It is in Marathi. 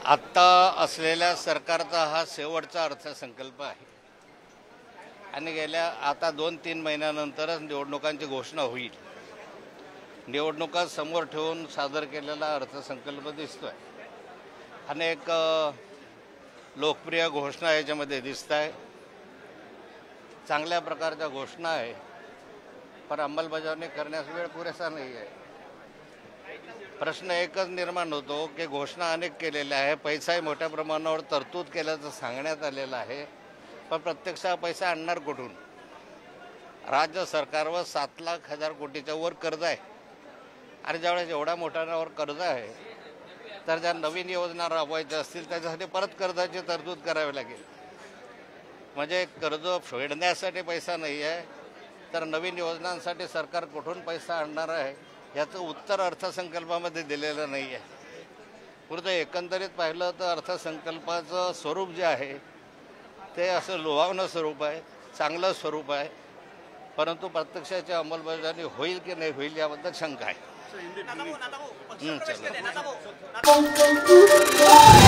आत्ता असलेल्या सरकारचा हा शेवटचा अर्थसंकल्प आहे आणि गेल्या आता 2-3 महिन्यानंतरच निवडणुकांची घोषणा होईल। निवडणुका समोर ठेवून सादर केलेला अर्थसंकल्प दिसतोय। अनेक लोकप्रिय घोषणा याच्यामध्ये दिसत आहे, चांगल्या प्रकारच्या घोषणा आहे, पण अंमलबजावणी करण्यास वेळ पुरेसा नाही आहे। प्रश्न एकच निर्माण होतो की घोषणा अनेक केलेल्या आहे, पैसाही मोठ्या प्रमाणावर तरतूद केल्याचं सांगण्यात आलेलं आहे, पण प्रत्यक्ष पैसा आणणार कुठून? राज्य सरकारवर 7,00,000 कोटीच्या वर कर्ज आहे आणि ज्यावेळेस एवढा मोठ्यावर कर्ज आहे तर ज्या नवीन योजना राबवायच्या असतील त्याच्यासाठी परत कर्जाची तरतूद करावी लागेल। म्हणजे कर्ज फेडण्यासाठी पैसा नाही आहे तर नवीन योजनांसाठी सरकार कुठून पैसा आणणार आहे याचं उत्तर अर्थसंकल्पामध्ये दिलेलं नाही आहे। पुढचं एकंदरीत पाहिलं तर अर्थसंकल्पाचं स्वरूप जे आहे ते असं लोभावणं स्वरूप आहे, चांगलं स्वरूप आहे, परंतु प्रत्यक्षाची अंमलबजावणी होईल की नाही होईल याबद्दल शंका आहे।